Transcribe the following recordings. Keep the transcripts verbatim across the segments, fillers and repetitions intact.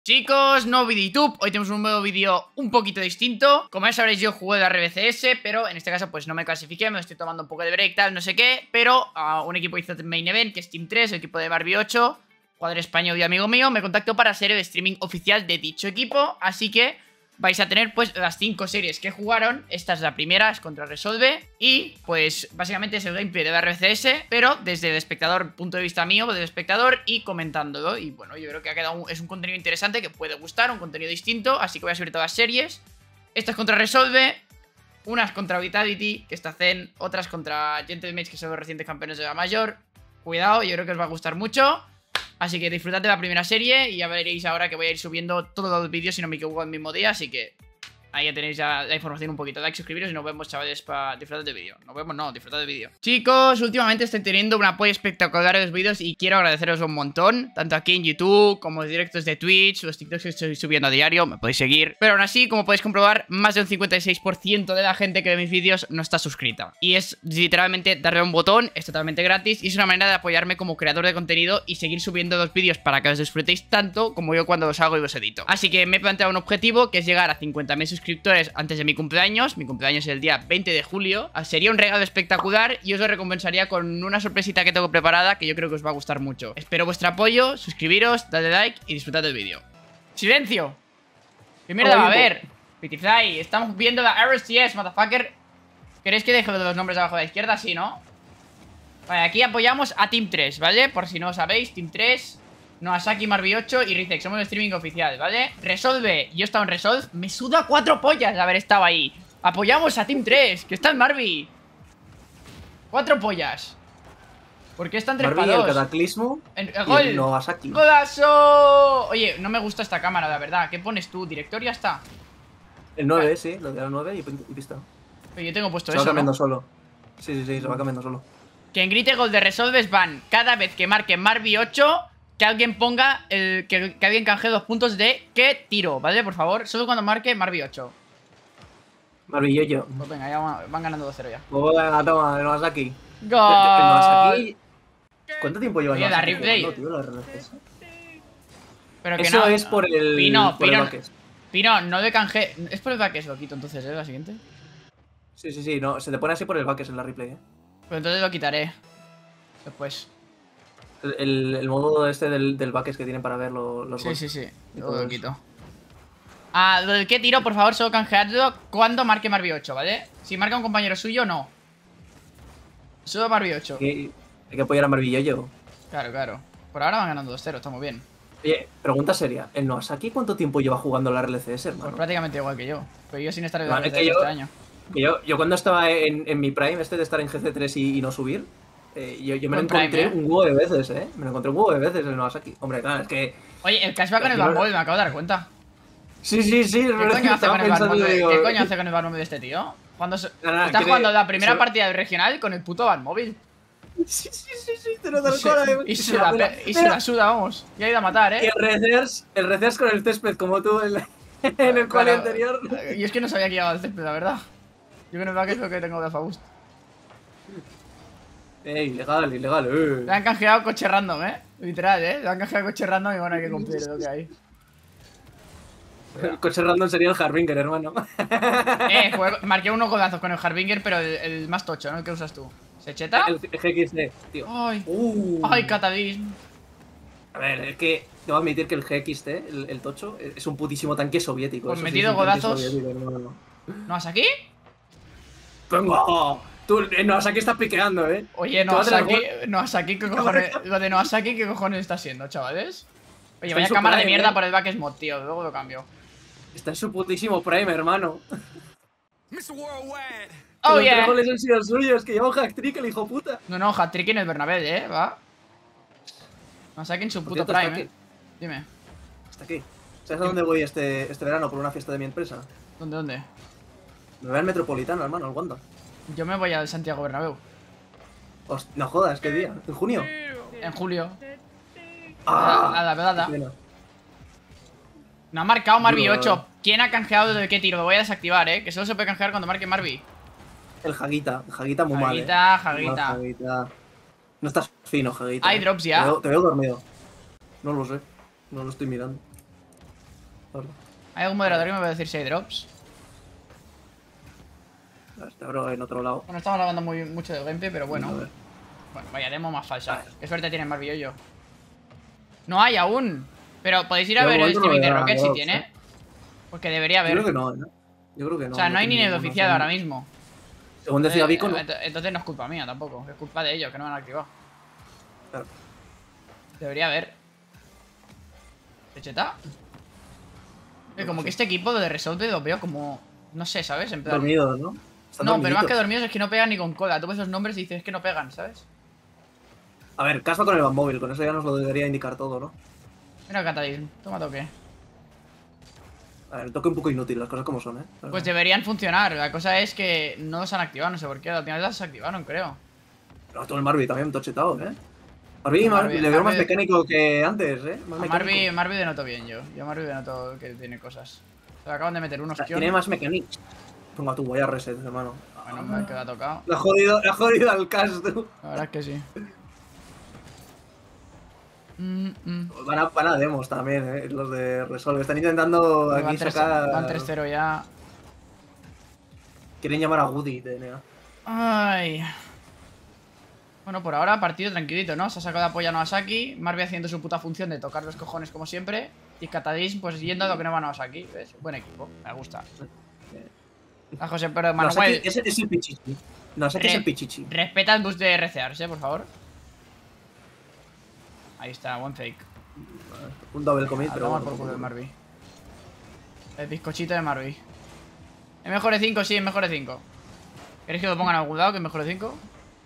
Chicos, nuevo vídeo de YouTube. Hoy tenemos un nuevo vídeo un poquito distinto. Como ya sabréis, yo jugué de R B C S, pero en este caso pues no me clasifiqué, me estoy tomando un poco de break, tal, no sé qué. Pero uh, un equipo hizo el main event, que es Team tres, el equipo de Barbie ocho, jugador español y amigo mío, me contactó para ser el streaming oficial de dicho equipo. Así que vais a tener pues las cinco series que jugaron. Esta es la primera, es contra Resolve. Y pues básicamente es el gameplay de R B C S, pero desde el espectador, punto de vista mío, del espectador, y comentándolo. Y bueno, yo creo que ha quedado un, es un contenido interesante que puede gustar, un contenido distinto. Así que voy a subir todas las series. Esta es contra Resolve, unas contra Vitality, que está Zen, otras contra Gentlemen, que son los recientes campeones de la Major. Cuidado, yo creo que os va a gustar mucho. Así que disfrutad de la primera serie y ya veréis ahora que voy a ir subiendo todos los vídeos, si no me equivoco, el mismo día. Así que ahí ya tenéis ya la información un poquito. Like, suscribiros y nos vemos, chavales, para disfrutar del vídeo. Nos vemos, no, disfrutad del vídeo. Chicos, últimamente estoy teniendo un apoyo espectacular en los vídeos y quiero agradeceros un montón. Tanto aquí en YouTube, como los directos de Twitch, los TikToks que estoy subiendo a diario, me podéis seguir. Pero aún así, como podéis comprobar, más de un cincuenta y seis por ciento de la gente que ve mis vídeos no está suscrita. Y es literalmente darle a un botón, es totalmente gratis y es una manera de apoyarme como creador de contenido y seguir subiendo los vídeos para que los disfrutéis tanto como yo cuando los hago y los edito. Así que me he planteado un objetivo que es llegar a cincuenta mil suscriptores antes de mi cumpleaños. Mi cumpleaños es el día veinte de julio. Sería un regalo espectacular y os lo recompensaría con una sorpresita que tengo preparada que yo creo que os va a gustar mucho. Espero vuestro apoyo, suscribiros, dadle like y disfrutad del vídeo. ¡Silencio! ¿Qué mierda va a haber? Pitify, estamos viendo la R S T S, motherfucker. ¿Queréis que deje los nombres abajo de la izquierda? Sí, ¿no? Vale, aquí apoyamos a Team tres, ¿vale? Por si no lo sabéis, Team tres, Noasaki, Marby ocho y Rizek. Somos el streaming oficial, ¿vale? Resolve, yo he estado en Resolve. Me suda cuatro pollas haber estado ahí. Apoyamos a Team tres, que está en Marby. Cuatro pollas. ¿Por qué están tres para dos? El Cataclismo el, el gol. Y el Noasaki. ¡Golazo! Oye, no me gusta esta cámara, la verdad. ¿Qué pones tú? ¿Director? Ya está. El nueve, vale. Sí, lo de la nueve y, y pista. Pero yo tengo puesto se eso, va cambiando ¿no? solo. Sí, sí, sí, se va cambiando solo. Que en grite gol de Resolves van cada vez que marque Marby ocho, que alguien ponga, el, que, que alguien canjee dos puntos de qué tiro, ¿vale? Por favor, solo cuando marque Marby ocho. Marby yo, yo. Pues venga, ya van, van ganando dos cero ya. Pues venga, toma, el Noasaki. ¡Gol! El Noasaki. ¿Cuánto tiempo lleva el Noasaki? Replay. Tío, la R F S? Pero que Eso no, es por el. Pino, por Pino, el Pino, no de canje. Es por el baques, lo quito entonces, ¿eh? La siguiente. Sí, sí, sí, no, se te pone así por el baques en la replay, eh. Pues entonces lo quitaré. Después. El, el, el modo este del, del baques que tienen para ver los, los Sí, gols. sí, sí. Lo, lo quito. Ah, lo del qué tiro, por favor, solo canjeadlo cuando marque Marby ocho, ¿vale? Si marca un compañero suyo, no. Solo Marby ocho. Hay, hay que apoyar a Marby yo. Claro, claro. Por ahora van ganando dos cero, está muy bien. Oye, pregunta seria. ¿El Noasaki cuánto tiempo lleva jugando la R L C S, hermano? Pues prácticamente igual que yo. Pero yo sin estar en la Vale, R C S yo, este año. Que yo, yo cuando estaba en, en mi prime, este de estar en G C tres y, y no subir, eh, yo, yo me lo encontré prime, ¿eh? un huevo de veces, ¿eh? Me lo encontré un huevo de veces el Noasaki. Hombre, claro, es que... Oye, el cashback en el Barmóvil, me acabo de dar cuenta. Sí, sí, sí. ¿Qué coño hace con el Barmóvil? ¿Qué coño hace con el Barmóvil de este tío? Cuando se... no, no, está jugando la primera partida del regional con el puto Barmóvil. Sí, sí, sí, sí, te lo das cola, eh. Y se la, y se la suda, vamos. Y ha ido a matar, eh. Y el Recers, el Recers con el césped, como tú en, la, en el cual anterior. Y es que no sabía que llevaba el césped, la verdad. Yo creo que es lo que tengo de Faust. Eh, ilegal, ilegal, eh. Le han canjeado coche random, eh. Literal, eh. Le han canjeado coche random y bueno, hay que cumplir lo que hay. El coche random sería el Harbinger, hermano. Eh, juego, marqué unos golazos con el Harbinger, pero el, el más tocho, ¿no? ¿El que usas tú? ¿Se cheta? El G X D, tío. Ay, uh. ay, catadismo. A ver, es que te voy a admitir que el G X T, el, el tocho, es un putísimo tanque soviético. Pues eso metido sí, golazos. No, no. ¿No vas aquí? ¡Venga! Tú, eh, Noasaki estás piqueando, eh. Oye, Noasaki, Noasaki, ¿qué cojones? Lo de Noasaki, ¿qué cojones está siendo, chavales? Oye, vaya cámara de mierda por el back mod, tío. Luego lo cambio. Está en su putísimo prime, hermano. Oh, los yeah. tres goles han sido suyos, que lleva un hack-trick el hijo puta. No, no, hat-trick en el Bernabéu, eh, va. Noasaki en su puto cierto, prime, eh. Dime. Hasta aquí. ¿Sabes a dónde voy este, este verano por una fiesta de mi empresa? ¿Dónde, dónde? Me voy al Metropolitano, hermano, al Wanda. Yo me voy al Santiago Bernabéu. Host no jodas, ¿qué día? ¿En junio? En julio. Ah, a la verdad. No ha marcado Marby ocho. ¿Quién ha canjeado de qué tiro? Lo voy a desactivar, eh. Que solo se puede canjear cuando marque Marby. El Hagita. El Hagita muy mal, eh. Hagita, Hagita. No estás fino, Hagita. Hay drops ya. Te veo, te veo dormido. No lo sé. No lo estoy mirando. ¿Hay algún moderador que me puede decir si hay drops? Este bro en otro lado. Bueno, estamos hablando muy, mucho del gameplay, pero bueno. Bueno, vaya demo más falsa. Qué suerte tiene Marvi y yo. No hay aún. Pero podéis ir a Yo ver el streaming no de veo Rocket si drops, tiene. eh. Porque debería haber. Yo creo que no, ¿no? Yo creo que no. O sea, no, hay ni tiene nivel ninguno, oficial son- ahora mismo. Según decía Entonces, Vico, no. ent- entonces no es culpa mía tampoco. Es culpa de ellos que no me han activado. Claro. Debería haber. ¿Pecheta? Eh, No como sé. que este equipo de Resolve lo veo como. No sé, ¿sabes? En plan. Dormidos, ¿no? Están No, pero más que dormiditos. dormidos es que no pegan ni con cola. Tú ves esos nombres y dices es que no pegan, ¿sabes? A ver, caspa con el Batmóvil, con eso ya nos lo debería indicar todo, ¿no? Mira Catadism, toma toque. A ver, el toque un poco inútil, las cosas como son, ¿eh? Pero Pues no. deberían funcionar. La cosa es que no los han activado, no sé por qué. La última vez las activaron, creo. Pero todo el Marby también tochetado, ¿eh? Marby, No, Marby- le veo más Marby- mecánico que antes, ¿eh? Más A mecánico. Marby, Marby denoto bien yo. Yo a Marby denoto que tiene cosas. Se le acaban de meter unos O sea, kion. tiene más mecánicos. Ponga tu, voy a reset, hermano. Menos mal que la ha tocado. La ha jodido, la ha jodido al cast, tú. La verdad es que sí. Mm, mm. Van a, van a demos también, ¿eh? Los de Resolve. Están intentando Van aquí tres- sacar... van tres cero ya. Quieren llamar a Woody, T N A. Ay. Bueno, por ahora partido tranquilito, ¿no? Se ha sacado de apoyo a Noasaki. Marby haciendo su puta función de tocar los cojones como siempre. Y Catadism pues yendo a lo que no va a Noasaki. ¿Ves? Buen equipo, me gusta. A José, pero Manuel, Noasaki es, es el pichichi. Noasaki es Re- el pichichi. respeta el boost de R C Ars, ¿eh? Por favor. Ahí está, one fake. Un double commit, A pero tomar bueno, por culo el poco. Marby. El bizcochito de Marby. ¿Es mejor de cinco? Sí, es mejor de cinco. ¿Queréis que lo pongan a algún lado que es mejor de cinco?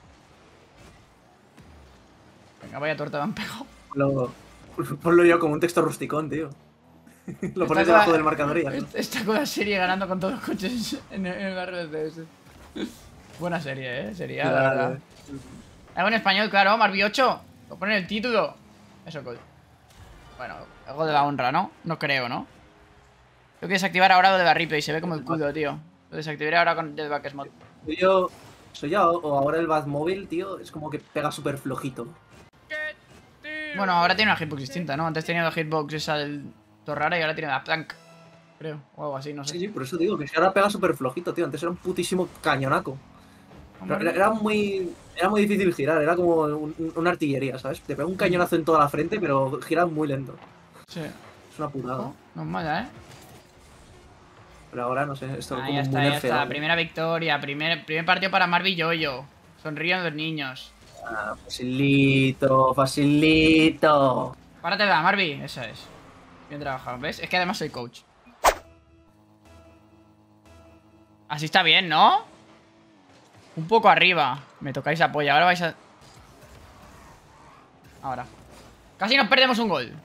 Venga, vaya torta me han pegado. Lo- Ponlo yo como un texto rusticón, tío. Lo pones Esta debajo cosa- del marcador y ya está. Esta con la serie ganando con todos los coches en, en la red de ese. Buena serie, eh. Sería, la verdad. Algo en español, claro, Marby ocho. Lo pone en el título. Eso, cool. Bueno, algo de la honra, ¿no? No creo, ¿no? Tengo que desactivar ahora lo de la replay. Se ve como el culo, tío. Lo desactivaré ahora con el back mod. Soy yo, soy yo, o ahora el Batmóvil, tío, es como que pega súper flojito. Bueno, ahora tiene una hitbox distinta, ¿no? Antes tenía la hitbox esa del Torrara y ahora tiene la Plank. Creo, o algo así, no sé. Sí, sí, por eso digo que es que ahora pega súper flojito, tío. Antes era un putísimo cañonaco. Pero Era, era muy era muy difícil girar, era como un- una artillería, ¿sabes? Te pega un cañonazo en toda la frente, pero gira muy lento. Sí. Es una putada. No, no es mala, ¿eh? Pero ahora, no sé, esto es Ahí como está, muy ya nerfeado. está. Primera victoria. Primer, primer partido para Marby y Yoyo. Sonríen los niños. Ah, facilito, facilito. Párate la Marby. Eso es. Bien trabajado, ¿ves? Es que además soy coach. Así está bien, ¿no? Un poco arriba. Me tocáis apoyo. Ahora vais a... Ahora. Casi nos perdemos un gol.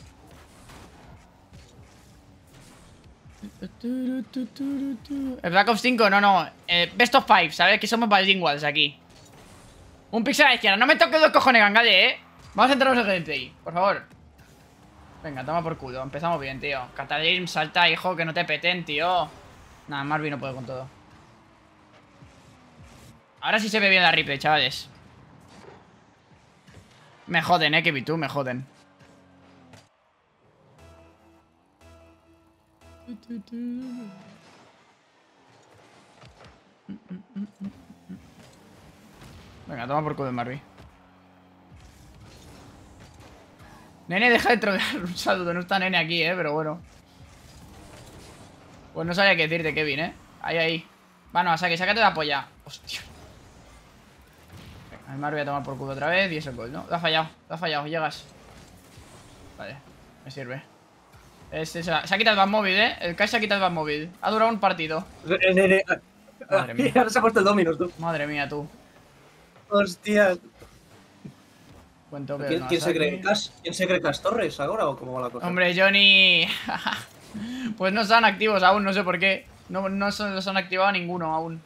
El Black Ops cinco, no, no. Eh, Best of five, ¿sabes? Que somos bilinguals aquí. Un pixel a la izquierda. No me toques los cojones, Gangade, ¿eh? Vamos a centrarnos en el gameplay, por favor. Venga, toma por culo. Empezamos bien, tío. Catadism, salta, hijo, que no te peten, tío. Nada, Marby no puede con todo. Ahora sí se ve bien la replay, chavales. Me joden, eh, que tú, me joden. Venga, toma por culo de Marby. Nene, deja de trolear. Un saludo, no está Nene aquí, eh, pero bueno. Pues no sabía qué decirte, Kevin, eh. Ahí, ahí. Bueno, o sea, que sácate la polla. Hostia. Venga, el Marby a tomar por culo otra vez y eso es gol, ¿no? Lo ha fallado, lo ha fallado, llegas. Vale, me sirve. Este se, ha, se ha quitado el Batmóvil, eh. El Kai se ha quitado el Batmóvil. Ha durado un partido. Madre mía. Ahora se ha puesto el Dominus, tú. Madre mía, tú. Hostia. Buen toque. ¿Quién, no, quién se Saki. cree? ¿Cas- ¿Quién se cree Cas Torres ahora o cómo va la cosa? Hombre, Johnny. Pues no están activos aún, no sé por qué. No, no se los han activado ninguno aún.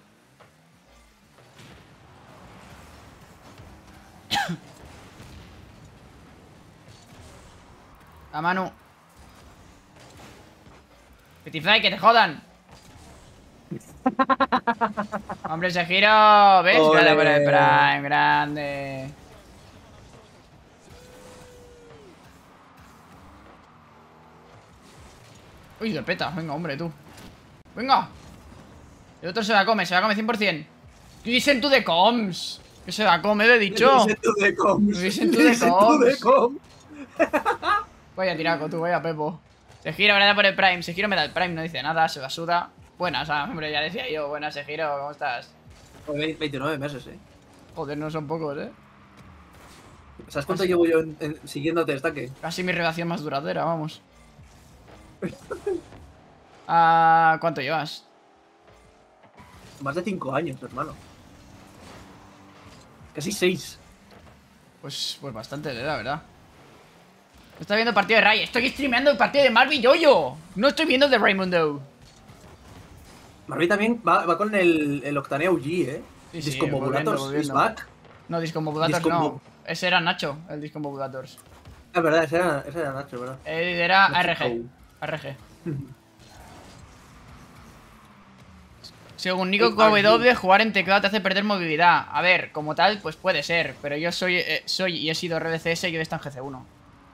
A Manu. Petifly, que te jodan. Hombre, ese giro. ¿Ves? Ole. Grande por el Prime, grande. Uy, de peta. Venga, hombre, tú. Venga. El otro se la come, se la come cien por cien. Listen to the comms. Que se la come, le he dicho. Listen to the comms. Listen to the Listen to the comms. Vaya tiraco, tú, vaya Pepo. Se gira, ¿verdad? Por el Prime. Se gira, me da el Prime, no dice nada, se la suda. Buenas, ah, hombre, ya decía yo. Buenas, se giro, ¿cómo estás? veintinueve meses, eh. Joder, no son pocos, eh. ¿Sabes cuánto llevo yo en, en, siguiéndote destaque? Casi mi relación más duradera, vamos. Ah, ¿cuánto llevas? Más de cinco años, hermano. Casi seis. Pues, pues bastante, la verdad. Estoy viendo el partido de Ray. Estoy streameando el partido de Marvin Yoyo. No estoy viendo el de Raymundo. Marvin también va, va con el, el Octane O G, eh. Sí, sí, Discombobulators volviendo, is volviendo. back. No, Discombobulators Discombo- no. Ese era Nacho, el Discombobulators. Es verdad, ese era, ese era Nacho, ¿verdad? Él era Nacho A R G. Cole. A R G. Según Nico K W, jugar en teclado te hace perder movilidad. A ver, como tal, pues puede ser. Pero yo soy, eh, soy y he sido R B C S y yo he estado en G C uno.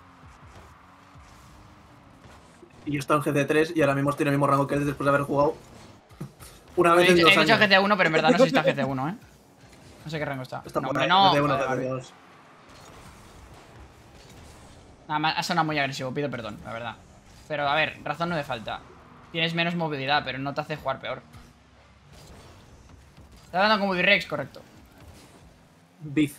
Y yo he estado en G C tres y ahora mismo estoy en el mismo rango que él después de haber jugado una He, vez en dicho- dos he dicho años. G C uno, pero en verdad no sé si está en G C uno, ¿eh? No sé qué rango está. Está No, por hombre, ahí, no. G C uno, Joder, G C Marvin. dos. Nada más, ha sonado muy agresivo, pido perdón, la verdad. Pero a ver, razón no me falta. Tienes menos movilidad, pero no te hace jugar peor. Estás hablando como B-Rex, correcto. Beef.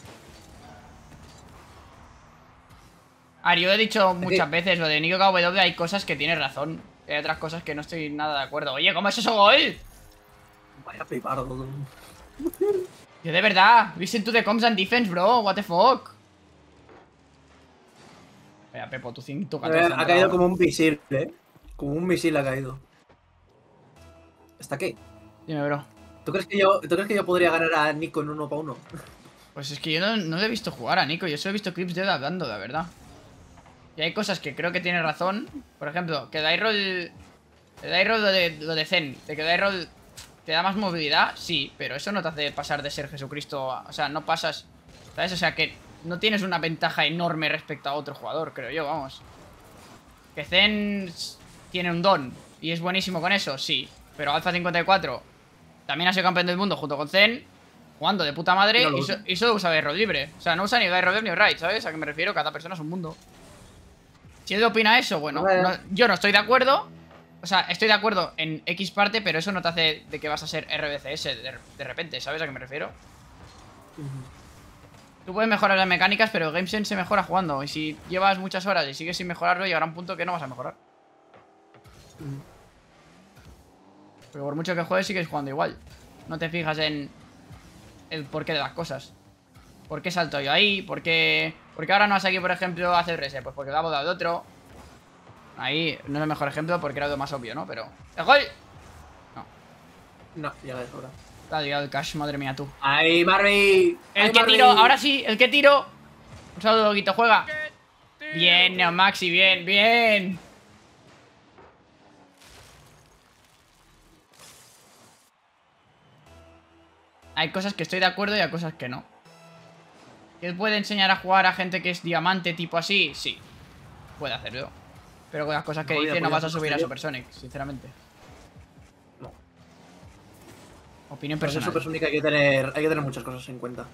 A ver, yo he dicho muchas veces lo de Nico K W, hay cosas que tienes razón. Y hay otras cosas que no estoy nada de acuerdo. Oye, ¿cómo es eso gol? Vaya pipardo. Yo de verdad, listen to the comms and defense, bro. What the fuck. Vaya, Pepo, tu cinto catorce. Ha caído como un misil, eh. Como un misil ha caído. ¿Está qué? Dime, bro. ¿Tú crees que yo, ¿tú crees que yo podría ganar a Nico en uno para uno? Pues es que yo no, no le he visto jugar a Nico. Yo solo he visto clips de él hablando, la verdad. Y hay cosas que creo que tiene razón. Por ejemplo, que Dairoll... El Dairoll lo de, lo de Zen. De que Dairoll te da más movilidad, sí. Pero eso no te hace pasar de ser Jesucristo a... O sea, no pasas... ¿Sabes? O sea, que no tienes una ventaja enorme respecto a otro jugador, creo yo, vamos. Que Zen tiene un don y es buenísimo con eso, sí. Pero Alpha cincuenta y cuatro también ha sido campeón del mundo junto con Zen, jugando de puta madre, No y, so, y solo usa Dairoll libre. O sea, no usa ni Dairoll ni Raid, ¿sabes? A qué me refiero, cada persona es un mundo. Si él opina eso, bueno, no, yo no estoy de acuerdo. O sea, estoy de acuerdo en X parte, pero eso no te hace de que vas a ser R B C S de, de repente, ¿sabes a qué me refiero? Tú puedes mejorar las mecánicas, pero el GameSense se mejora jugando. Y si llevas muchas horas y sigues sin mejorarlo, llegará un punto que no vas a mejorar. Porque por mucho que juegues, sigues jugando igual. No te fijas en el porqué de las cosas. ¿Por qué salto yo ahí? ¿Por qué, ¿Por qué ahora no has aquí, por ejemplo, a C R S? Pues porque lo ha volado de otro. Ahí no es el mejor ejemplo porque era lo más obvio, ¿no? Pero... ¡el gol! No. No, ya de sobra. Te ha llegado el cash, madre mía, tú. ¡Ay, Marvin! El que tiro, ahora sí, el que tiro. Un saludo, Loguito, juega. Bien, Neomaxi, bien, bien. Hay cosas que estoy de acuerdo y hay cosas que no. ¿Que él puede enseñar a jugar a gente que es diamante tipo así? Sí. Puede hacerlo. Pero con las cosas que No, dice ya, no pues vas a ya, subir a ya. Supersonic, sinceramente. No. Opinión Para ser personal. Supersonic hay que tener, hay que tener muchas cosas en cuenta.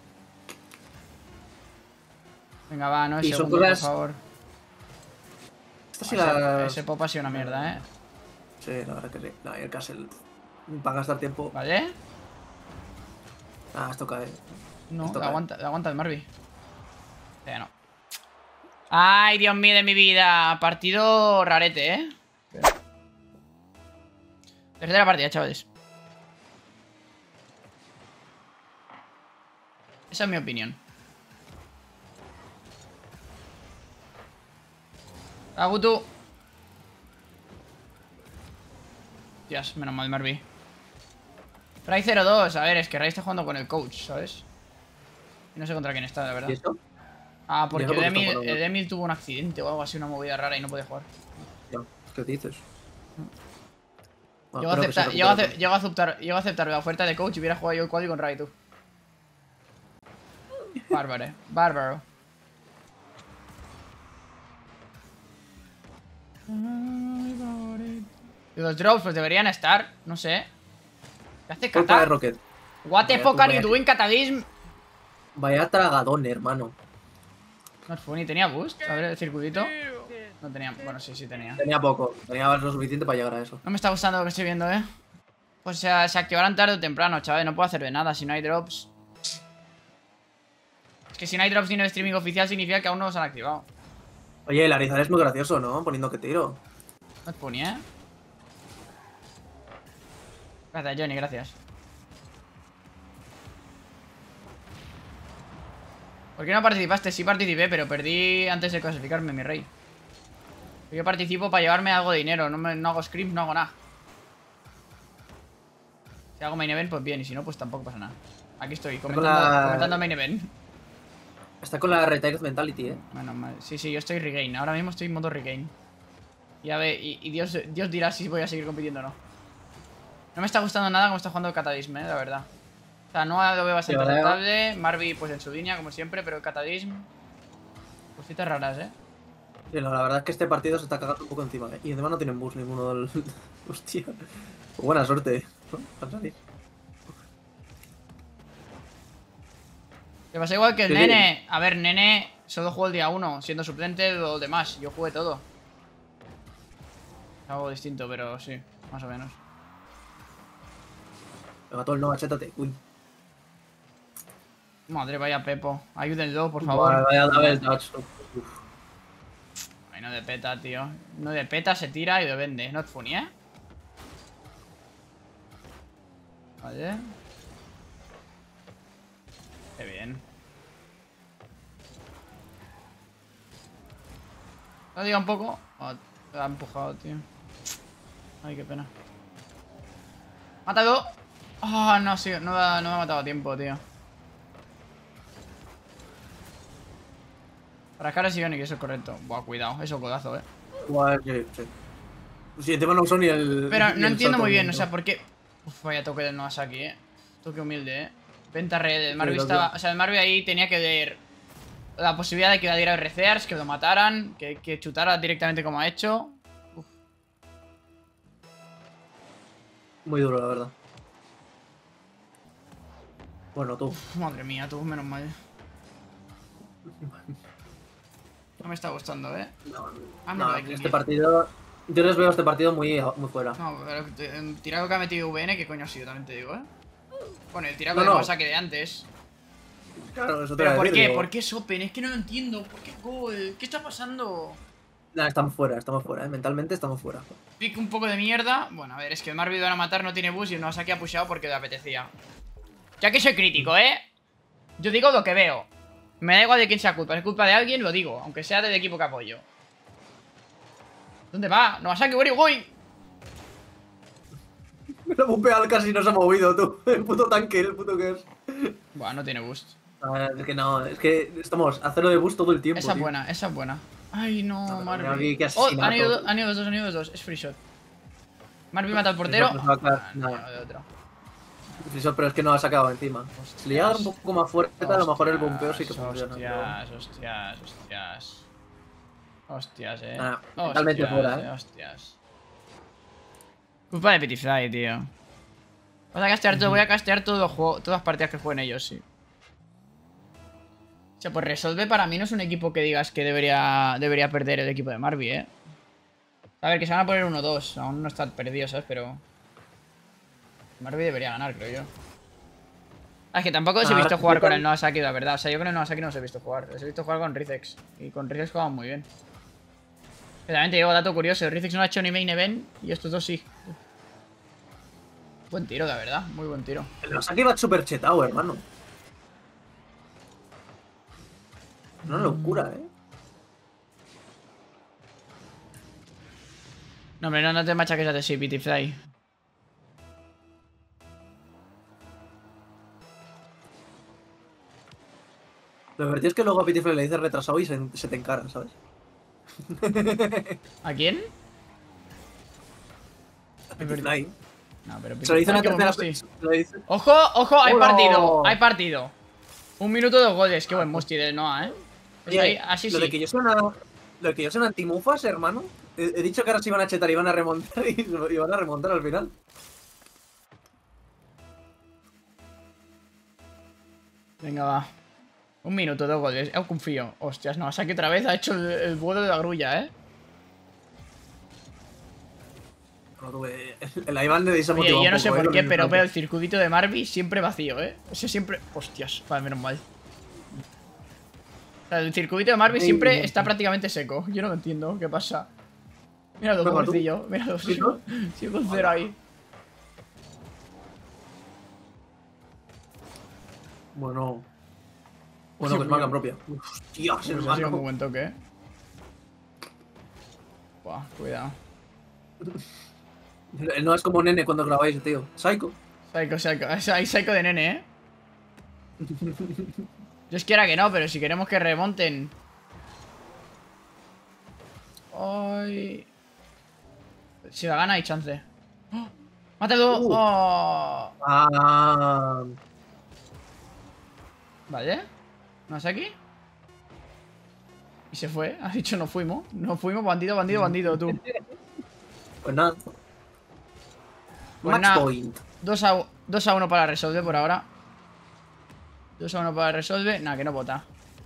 Venga, va, no, el Y son segundo, cosas- por favor. Esta sí Ese, la... ese pop ha sido una mierda, ¿eh? Sí, la verdad que sí. No, y el Castle... Para gastar tiempo... ¿Vale? Ah, esto cae. No, Esto la cae. aguanta, la aguanta el Marby. Eh, no. Ay, Dios mío de mi vida. Partido rarete, ¿eh? Tercera partida, chavales. Esa es mi opinión. Agutu. Dios, menos mal, Marby. Ray cero dos, a ver, es que Ray está jugando con el coach, ¿sabes? Y no sé contra quién está, la verdad. ¿Y esto? Ah, porque Ya sé por qué está Demil, jugando. el Demil tuvo un accidente o algo así, una movida rara y no puede jugar. Ya, ¿qué dices? Bueno, Llego a, espero que se aceptar, llego, a recupere ace- llego a aceptar, llego a aceptar la oferta de coach y hubiera jugado yo el quali con Ray, tú. Bárbaro, eh. Bárbaro. Ay, Y los drops pues deberían estar, no sé. ¿Qué hace Culpa de Kata? Rocket. What the Vaya, fuck pues are you vaya- doing, Katadism? Vaya tragadón, hermano. Not funny, ¿tenía boost? A ver el circuitito. No tenía, bueno, sí, sí tenía. Tenía poco, tenía lo suficiente para llegar a eso. No me está gustando lo que estoy viendo, eh. Pues o sea, se activarán tarde o temprano, chaval. No puedo hacer de nada si no hay drops. Es que si no hay drops ni en el streaming oficial significa que aún no los han activado. Oye, el Arizar es muy gracioso, ¿no? Poniendo que tiro. Not funny, eh. Gracias, Johnny, gracias. ¿Por qué no participaste? Sí participé, pero perdí antes de clasificarme, mi rey. Yo participo para llevarme algo de dinero. No, me, no hago script, no hago nada. Si hago main event, pues bien. Y si no, pues tampoco pasa nada. Aquí estoy, comentando, la- comentando main event. Está con la retired mentality, eh. Bueno, mal. Sí, sí, yo estoy regain. Ahora mismo estoy en modo regain. Y a ver, y, y Dios, Dios dirá si voy a seguir compitiendo o no. No me está gustando nada como está jugando Katadism, eh, la verdad. O sea, no lo veo bastante Sí, ¿verdad? aceptable. Marvi, pues en su línea, como siempre, pero Katadism. Cositas raras, eh. Sí, no, la verdad es que este partido se está cagando un poco encima, eh. Y encima no tienen bus ninguno del. Hostia. Buena suerte, ¿no? Para salir. Le pasa igual que el Sí, nene. A ver, nene solo jugó el día uno, siendo suplente de lo demás. Yo jugué todo. Es algo distinto, pero sí, más o menos. Venga, todo el no, achétate. Uy. Madre, vaya Pepo. Ayúdenlo, por favor. Vale, vaya double touch. Uf. Ay, no de peta, tío. No de peta, se tira y lo vende. Not funny, ¿eh? Vale. Qué bien. Lo diga un poco. Oh, lo ha empujado, tío. Ay, qué pena. ¡Mátalo! Ah, no, sí, no, me ha- no me ha matado a tiempo, tío. Para cara sí, que eso es correcto. Buah, cuidado, eso codazo, eh. Igual, sí, sí. Sí, encima no uso ni el. Pero ni no el entiendo salto muy bien, o viento. sea, ¿por qué? Uf, vaya toque del Noasaki, eh. Toque humilde, eh. Venta red, el Marvi lo estaba. que- O sea, el Marvi ahí tenía que ver la posibilidad de que la diera R C Rs, que lo mataran, que, que chutara directamente como ha hecho. Uf. Muy duro, la verdad. Bueno, tú. Uf, madre mía, tú, menos mal. No me está gustando, eh. No, Ah, no, no, en aquí. este partido. Yo les veo este partido muy, muy fuera. No, pero el tiraco que ha metido V N, ¿qué coño ha sido? También te digo, eh. Bueno, el tiraco No, de no. Noasaki de antes. Claro, eso te ¿Pero iba a por decir, qué? digo, ¿Por qué es Open? Es que no lo entiendo. ¿Por qué gol? ¿Qué está pasando? Nah, estamos fuera, estamos fuera, ¿eh? Mentalmente estamos fuera. Pick un poco de mierda. Bueno, a ver, es que el Marvi lo van a matar, no tiene bus y el Noasaki ha pusheado porque le apetecía. Ya que soy crítico, ¿eh? Yo digo lo que veo. Me da igual de quién sea culpa. Si es culpa de alguien, lo digo. Aunque sea del equipo que apoyo. ¿Dónde va? Noasaki, where are you going? Me lo bumpea al casi no se ha movido, tú. El puto tanque, el puto que es. Buah, no tiene boost. Ah, es que no, es que estamos a cero de boost todo el tiempo. Esa es tío. buena, esa es buena. Ay, no, No, pero Marvi. Marvi, qué Oh, asesinato. han ido, do- han ido los dos, han ido los dos. Es free shot. Marvi mata al portero. Eso, pues, va a quedar- Ah, no, nada. de otro. Eso, pero es que no ha sacado encima. Si le llega un poco más fuerte, a lo mejor el bombeo sí que Hostias, funciona. pero- Hostias, hostias, hostias. Hostias, eh. Ah, totalmente Hostias, fuera, eh. Hostias. Culpa de Pitifly, tío. Voy a castear todo, voy a castear todos los juegos, todas las partidas que jueguen ellos, sí. O sea, pues Resolve para mí no es un equipo que digas que debería, debería perder el equipo de Marvi, eh. A ver, que se van a poner uno dos, aún no está perdido, ¿sabes? Pero... Marvi debería ganar, creo yo. Ah, es que tampoco os he Ah, visto ahora jugar sí, con pero- el Noasaki, la verdad. O sea, yo con el Noasaki no os he visto jugar. Os he visto jugar con Rizex. Y con Rizex jugaban muy bien. Realmente digo, dato curioso. Rizex no ha hecho ni main event y estos dos sí. Uf. Buen tiro, la verdad. Muy buen tiro. El Osaki va súper chetado, hermano. Una locura, eh. No, hombre, no, no te machaques a sí, Pitifly. Lo divertido es que luego a Pitifly le dices retrasado y se, se te encara, ¿sabes? ¿A quién? A Pitifly. No, pero Se lo dice Pitifly, una qué buen tercera musti. se lo dice. ¡Ojo, ojo! ¡Hay ¡Hola! partido! ¡Hay partido! Un minuto, dos goles. Qué buen musti de Noah, ¿eh? Pues Oye, ahí, así lo sí. de que yo sea una, Lo que yo son antimufas, hermano. He, he dicho que ahora se iban a chetar y iban a remontar y iban a remontar al final. Venga, va. Un minuto, dos goles. Yo confío. Hostias, no. Saque otra vez. Ha hecho el, el vuelo de la grulla, ¿eh? No, tuve... El Iván de se ha Oye, motivado yo no un sé poco, por ¿eh? qué, Lo pero mismo. veo el circuito de Marby siempre vacío, ¿eh? O sea, siempre... Hostias, vale, menos mal. O sea, el circuito de Marby Sí, siempre sí. está prácticamente seco. Yo no lo entiendo. ¿Qué pasa? Mira dos, Venga, tú. pobrecillo. Mira dos. ¿Sí, no? siete cero ahí. Bueno. Bueno, Dios que es marca mío. propia. Hostias, Pues ha sido un hermano. muy buen toque, ¿eh? Buah, cuidado. No es como nene cuando grabáis, tío. Psycho. Psycho, psycho. Hay psycho de nene, ¿eh? Dios quiera que no, pero si queremos que remonten. Ay. Si la gana hay chance. ¡Oh! ¡Mátalo! Uh. ¡Oh! Ah. Vale. ¿No es aquí? Y se fue. Has dicho no fuimos. No fuimos, bandido, bandido, bandido, tú. Pues nada. Pues Match nada. point. dos a uno para resolver por ahora. dos a uno para resolver. Nada, que no vota.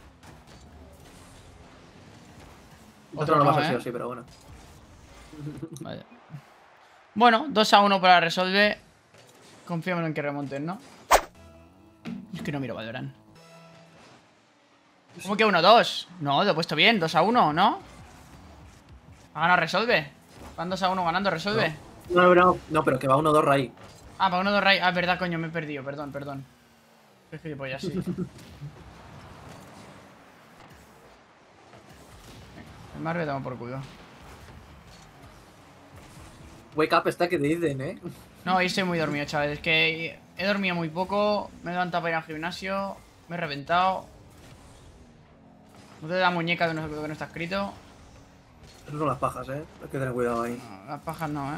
Otro no no, pasa ¿eh? sí o sí, pero bueno. Vale. Bueno, dos a uno para resolver. Confiamos en que remonten, ¿no? Es que no miro Valorant. ¿Cómo que uno dos? No, lo he puesto bien, dos a uno, ¿no? Ha ganado resolve. Van dos a uno ganando resolve. No, no, no, no, pero que va uno dos Ray. Ah, para uno dos Ray. Ah, es verdad, coño, me he perdido. Perdón, perdón. Es gilipollas, sí. El mar me toma por culo. Wake up está que te dicen, ¿eh? No, hoy estoy muy dormido, chavales. Es que he dormido muy poco. Me he levantado para ir al gimnasio. Me he reventado. No te da muñeca que no, que no está escrito. Esas son las pajas, ¿eh? Hay que tener cuidado ahí. No, las pajas no, eh.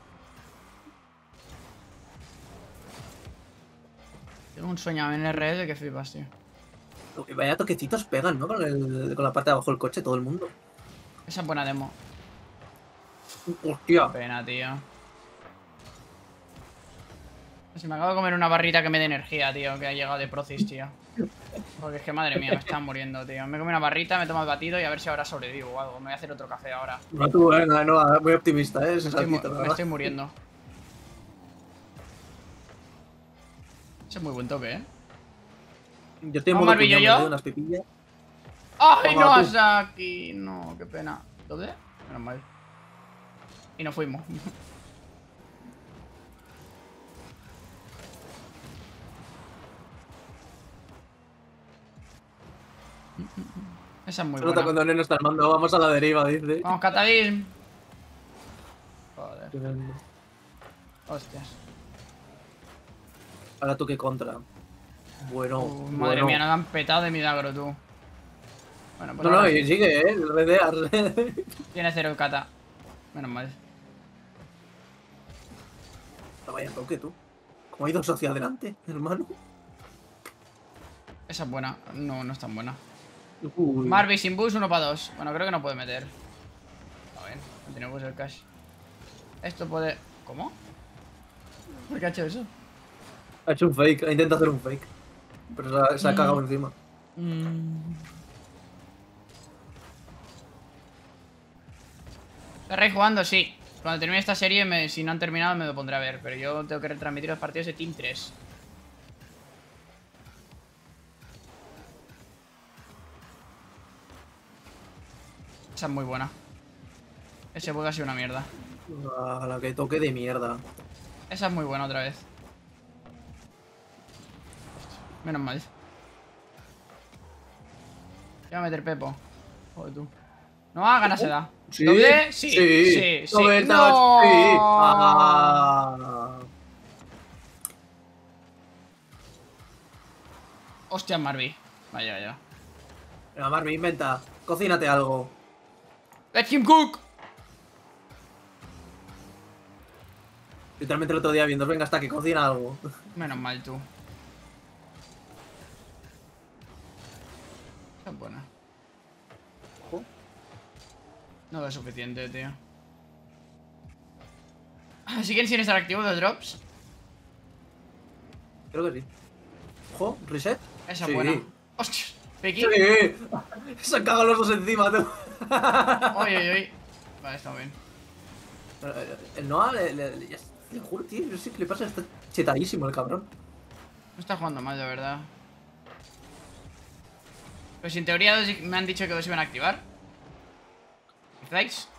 Tengo un sueño en R S que flipas, tío. Y vaya toquecitos pegan, ¿no? Con, el, con la parte de abajo del coche, todo el mundo. Esa es buena demo. Hostia. Pena, tío. Si me acabo de comer una barrita que me dé energía, tío, que ha llegado de Procis, tío. Porque es que, madre mía, me están muriendo, tío. Me comí una barrita, me tomo el batido y a ver si ahora sobrevivo o algo. Me voy a hacer otro café ahora. No, tú, venga, no, muy optimista, ¿eh? Ese Me estoy, mu- saltito, la me verdad. estoy muriendo. Ese es muy buen toque, ¿eh? Yo estoy en ¿Vamos modo al billo cuñado, me yo? doy unas pipillas. ¡Ay, no! Vamos, tú. Asaki. No, qué pena. ¿Dónde? Menos mal. Y nos fuimos. Esa es muy Se nota buena. cuando el neno está armando, vamos a la deriva, dice. Vamos, Catalism. Joder. Hostias. Ahora tú qué contra. Bueno, Uh, madre bueno. mía, nos han petado de milagro, tú. Bueno, pues No, no, ahora y sí. sigue, ¿eh? Redear. Tiene cero el Kata. Menos mal. No vaya toque, tú. ¿Cómo ha ido hacia adelante, hermano? Esa es buena. No, no es tan buena. Uy. Marby sin bus, uno para dos. Bueno, creo que no puede meter. A ver, no tiene bus el cash. Esto puede... ¿Cómo? ¿Por qué ha hecho eso? Ha hecho un fake, intenta hacer un fake. Pero se ha, se ha Mm. cagado encima. Mm. ¿Estáis jugando? Sí. Cuando termine esta serie, me- si no han terminado, me lo pondré a ver. Pero yo tengo que retransmitir los partidos de Team tres. Esa es muy buena. Ese bug ha sido una mierda. A la que toque de mierda. Esa es muy buena otra vez. Menos mal. Ya va a meter Pepo. Joder, tú. No, gana se da. ¿Sí? ¿Doble? Sí, sí, sí. Doble ¡No! touch, sí. Ah. Hostia, Marby. Vaya, vaya. Venga, Marvin, inventa. Cocínate algo. ¡Let him cook! Literalmente el otro día viendo, venga, hasta que cocina algo. Menos mal, tú. Esa es buena. Ojo. No es suficiente, tío. ¿Siguen sin estar activos los drops? Creo que sí. Ojo, reset. Esa Sí. buena. ¡Hostia! ¿Pequi? Sí. Se han cagado los dos encima, tú. Uy, uy, uy. Vale, está bien. El Noah, le, le, le, le juro, tío, no sé qué le pasa, está chetadísimo el cabrón. No está jugando mal, de verdad. Pues en teoría dos me han dicho que dos iban a activar. ¿Estáis?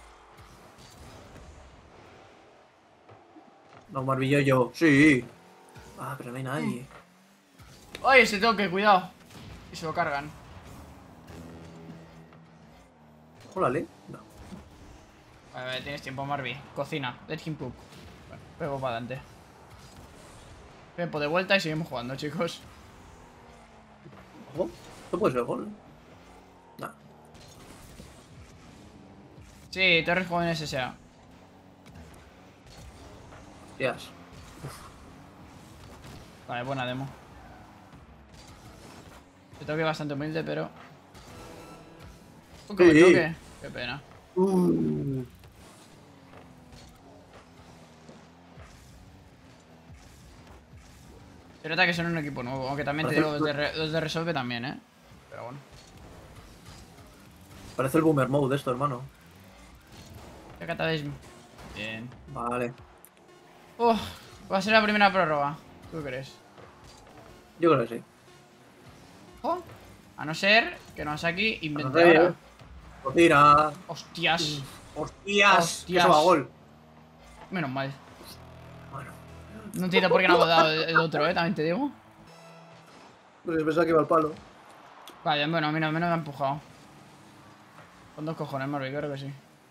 No, marbillo yo. Sí. Ah, pero no hay nadie. ¡Ay, ese toque! Cuidado. Y se lo cargan. Jólale. No. Vale, vale, tienes tiempo, Marby. Cocina. Let him cook. Bueno, pego para adelante. Tiempo de vuelta y seguimos jugando, chicos. Ojo. Esto puede ser gol. No. Sí, Torres juega en S S A. Tías. Vale, buena demo. El toque bastante humilde, pero... ¿Cómo Sí. toque? Qué pena. Uh. Se nota que son un equipo nuevo, aunque también te Parece- digo, los de, Re- los de Resolve también, ¿eh? Pero bueno. Parece el boomer mode esto, hermano. ¿Qué catadéis? Bien. Vale. Uf, va a ser la primera prórroga. ¿Tú crees? Yo creo que sí. Oh, a no ser que Nosaki invente No sé. ahora. Cocina. Hostias. Hostias. Hostias. Eso va a gol. Menos mal. Bueno. No entiendo por qué no ha dado el el otro, ¿eh? También te digo. Pues pensaba que iba al palo. Vale, bueno, a mí no, a mí no me ha empujado. Con dos cojones, Marvel, creo que sí.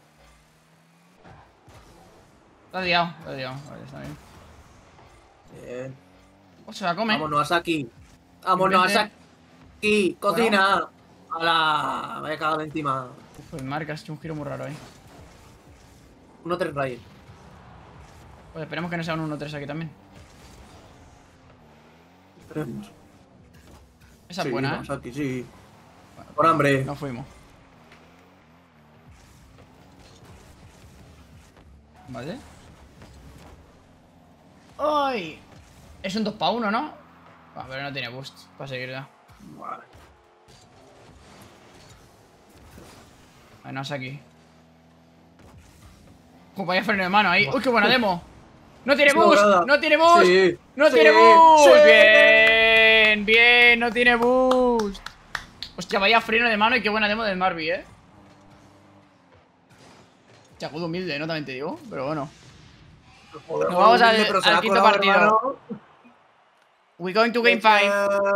Lo ha liado, lo ha liado. Vale, está bien. Bien. Oh, se la come. Vámonos a Saki. Vámonos a Invente. Saki. Cocina. ¡Hala! Me he cagado encima. Pues marca, has hecho un giro muy raro ahí. uno tres Raid. Pues esperemos que no sea un uno tres aquí también. Esperemos. Esa es Sí, buena, no, ¿eh? Saki, sí. Bueno, Con hambre. no fuimos. Vale. ¡Ay! Es un dos para uno, ¿no? Ah, pero no tiene boost para seguirla. Vale. Bueno, es aquí. ¡Oh, vaya freno de mano ahí! ¡Uy, qué buena demo! ¡No tiene Es una boost! dorada. ¡No tiene boost! Sí, ¡No sí, tiene boost! sí. ¡Bien! ¡Bien! ¡No tiene boost! Hostia, vaya freno de mano y qué buena demo del Marby, ¿eh? Chacudo humilde, ¿no? También te digo, pero bueno. Joder, Nos vamos al- humilde, pero se al la ha quinto colado, partido. hermano. We going to game five.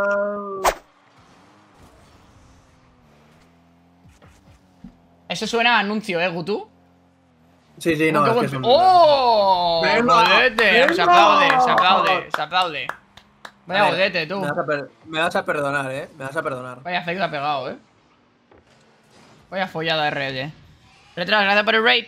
Eso suena a anuncio, ¿eh, Gutu? Sí, sí, no, ¡Oh, qué es que buen- es un... ¡Oh! ¡Venga! ¡Godete! ¡Venga! Se aplaude, se aplaude, se aplaude. Vaya A ver, godete, tú. Me vas, a per- me vas a perdonar, eh. Me vas a perdonar. Vaya efecto ha pegado, eh. Vaya follada R L. Retras, gracias por el raid.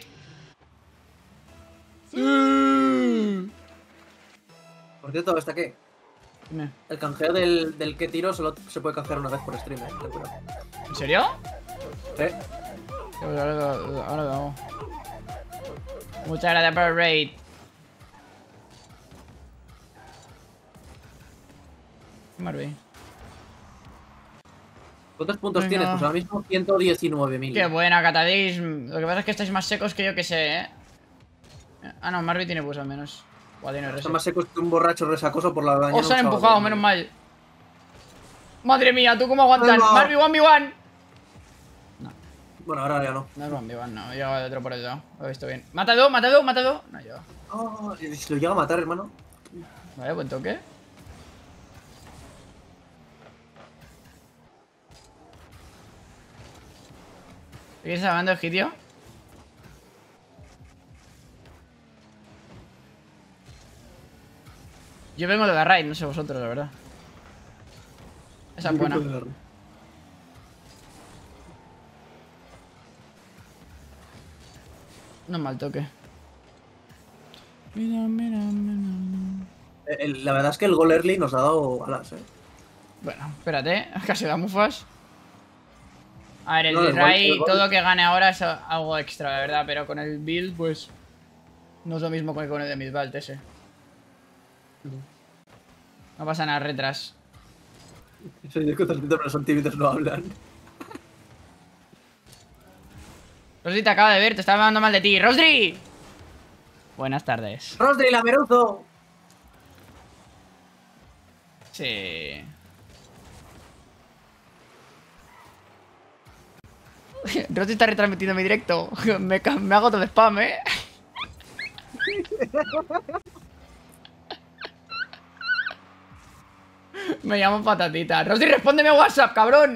Por cierto, ¿hasta qué? Dime. El canjeo del, del que tiro solo se puede canjear una vez por stream, eh. Locura. ¿En serio? ¿Sí? Ahora lo ahora lo hago. Muchas gracias por el raid. Marby. ¿Cuántos puntos Venga. tienes? Pues ahora mismo ciento diecinueve mil. Qué buena, Catadism. Lo que pasa es que estáis más secos que yo que sé, eh. Ah, no, Marby tiene bus al menos. Buah, tiene Están reset. más secos que un borracho resacoso por la mañana. Os han un empujado, sábado. menos mal. Madre mía, ¿tú cómo aguantan? Venga. Marby one v one. Bueno, ahora ya no. No es one v one, no. He llegado de otro por el lado. Lo he visto bien. Mata dos, mata dos, mata dos. No, yo. Oh, si si lo llega a matar, hermano. Vale, buen toque. ¿Quieres hablando el sitio? Yo vengo de la raid, no sé vosotros, la verdad. Esa es buena. No es mal toque. Mira, mira, mira. Eh, el- La verdad es que el gol early nos ha dado alas, eh. Bueno, espérate, casi da mufas. A ver, el No, el gol- Rai, el gol- todo que gane ahora es algo extra, la verdad, pero con el build, pues... No es lo mismo que con el de Midvalt ese. No pasa nada, retras. Soy de contacto, pero son tímidos, no hablan. Rosy te acaba de ver, te estaba hablando mal de ti. ¡Rosy! Buenas tardes. ¡Rosy, la Meruzo! Sí. Rosy está retransmitiendo mi directo. Me, ca- me hago todo spam, eh. Me llamo Patatita. Rosy, respóndeme a WhatsApp, cabrón.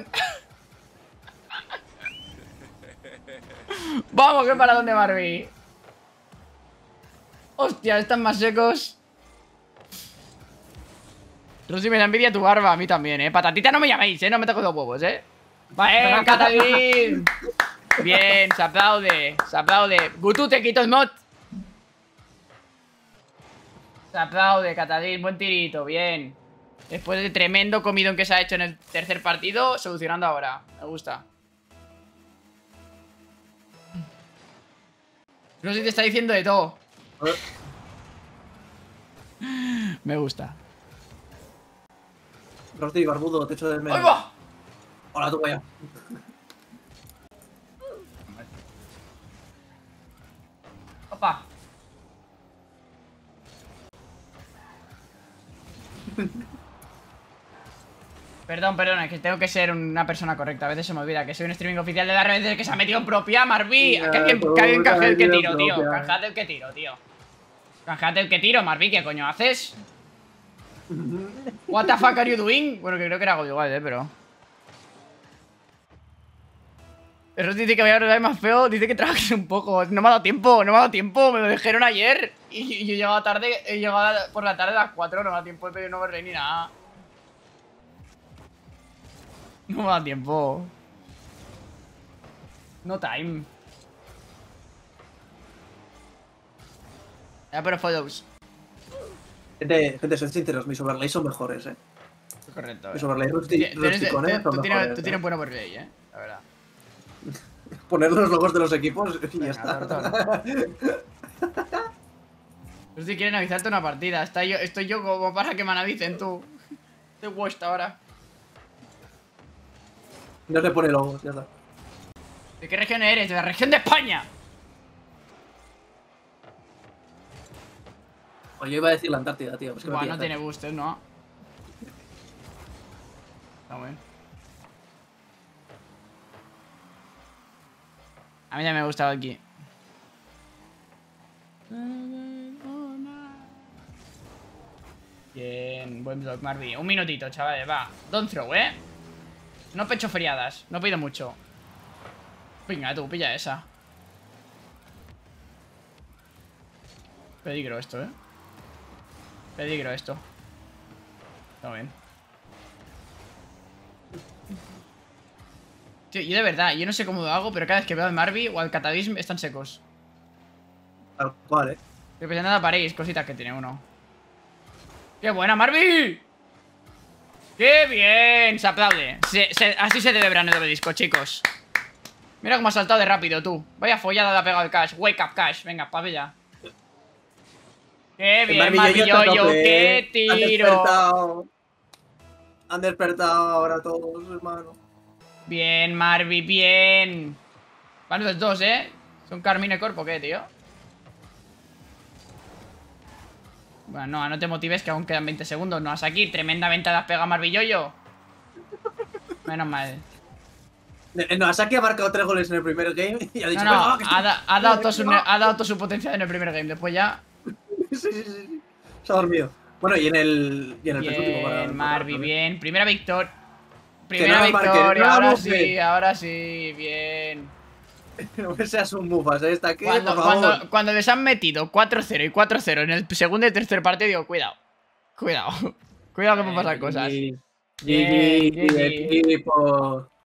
Vamos, que para dónde, Barbie. Hostia, están más secos. Rosy, me da envidia tu barba. A mí también, eh. Patatita, no me llaméis, eh. No me toco los huevos, eh. ¡Vale, Catadín! Bien, se aplaude. Se aplaude. Gutu, te quito el mod. Se aplaude, Catadín. Buen tirito, bien. Después de tremendo comidón que se ha hecho en el tercer partido, solucionando ahora. Me gusta. Rosy te está diciendo de todo. Me gusta. Rosy, barbudo, techo del medio. ¡Ahí va! Hola, tú vaya. Opa. Perdón, perdón, es que tengo que ser una persona correcta. A veces se me olvida que soy un streaming oficial de la red que se ha metido en propia, Marví. Que alguien, que alguien canjee el que tiro, tío. Canjeate el que tiro, tío. Canjeate el que tiro, Marví. ¿Qué coño haces? What the fuck are you doing? Bueno, que creo que era algo igual, eh, pero... Pero dice que voy a hablar más feo. Dice que trabajes un poco. No me ha dado tiempo, no me ha dado tiempo. Me lo dijeron ayer. Y yo he llegado tarde. He llegado por la tarde a las cuatro. No me ha dado tiempo de pedir un overlay ni nada. No me da tiempo. No time. Ya, pero follows. Gente, gente, sed sinceros, mis overlays son mejores, eh. Correcto. Mis eh. overlays Tú tienes- rusticones tú son tienes- mejores. tú tienes buen overlay, eh. La verdad. Poner los logos de los equipos y Venga, ya está. tortón. No sé si quieren avisarte una partida. Está yo, estoy yo como para que me avisen tú. Estoy worst ahora. No se pone logos, ya está. ¿De qué región eres? De la región de España. Oye, yo iba a decir la Antártida, tío. Es que me Buah, pilla no tiene cerca. boosters, ¿no? Está bien. A mí ya me ha gustado aquí. Bien, buen block, Marby. Un minutito, chavales, va. Don't throw, ¿eh? No pecho feriadas, no pido mucho. Venga, tú, pilla esa. Peligro esto, ¿eh? Peligro esto. Está bien. Tío, yo de verdad, yo no sé cómo lo hago, pero cada vez que veo al Marby o al Catadism están secos. Tal cual, eh. Representando a París, cositas que tiene uno. ¡Qué buena, Marby! ¡Qué bien! Se aplaude. Se- se- así se celebra el disco, chicos. Mira cómo ha saltado de rápido, tú. Vaya follada le ha pegado el Cash. Wake up, Cash. Venga, pabella. ¡Qué bien, Marby Yoyo! ¡Qué Han tiro! despertado. Han despertado ahora todos, hermano. Bien, Marby, bien. Van los dos, ¿eh? ¿Son Carmine Corpo qué, tío? Bueno, no, no te motives que aún quedan veinte segundos. No vas aquí. Tremenda ventaja pega Marby Yoyo. Menos mal. No, Asaki ha marcado tres goles en el primer game y ha dicho... No, "Venga, no, va, que ha, estoy-". da- ha dado todo su, ha dado todo su potencial en el primer game. Después ya. Sí, sí, sí, sí. Se ha dormido. Bueno, y en el, y en el penúltimo. para- Bien, Marby, para- bien. Primera victoria. Primera no me marque, victoria. no Ahora me sí, marque. ahora sí. Bien. No me seas un bufas, ¿eh? Está aquí, Cuando, por favor. cuando, cuando les han metido cuatro cero y cuatro cero en el segundo y tercer partido, digo, cuidado. Cuidado. Cuidado que pueden pasar cosas. G G, Bien, G G, G G. equipo.